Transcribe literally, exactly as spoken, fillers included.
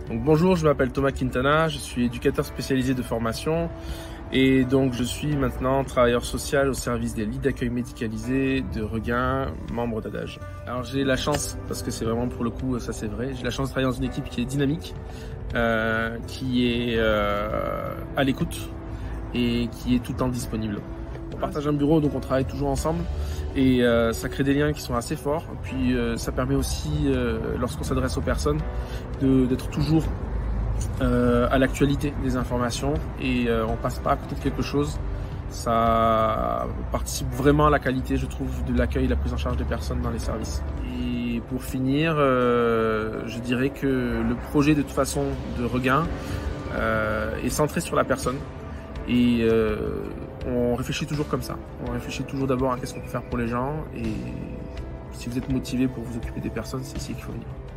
Donc, bonjour, je m'appelle Thomas Quintana, je suis éducateur spécialisé de formation et donc je suis maintenant travailleur social au service des lits d'accueil médicalisés de Reguin, membre d'Adage. Alors j'ai la chance, parce que c'est vraiment pour le coup, ça c'est vrai, j'ai la chance de travailler dans une équipe qui est dynamique, euh, qui est euh, à l'écoute et qui est tout le temps disponible. On partage un bureau, donc on travaille toujours ensemble et euh, ça crée des liens qui sont assez forts. Puis euh, ça permet aussi, euh, lorsqu'on s'adresse aux personnes, d'être toujours euh, à l'actualité des informations et euh, on passe pas à côté de quelque chose. Ça participe vraiment à la qualité, je trouve, de l'accueil et la prise en charge des personnes dans les services. Et pour finir, euh, je dirais que le projet de toute façon de Reguin euh, est centré sur la personne. Et euh, on réfléchit toujours comme ça. On réfléchit toujours d'abord à qu'est-ce qu'on peut faire pour les gens. Et si vous êtes motivé pour vous occuper des personnes, c'est ici qu'il faut venir.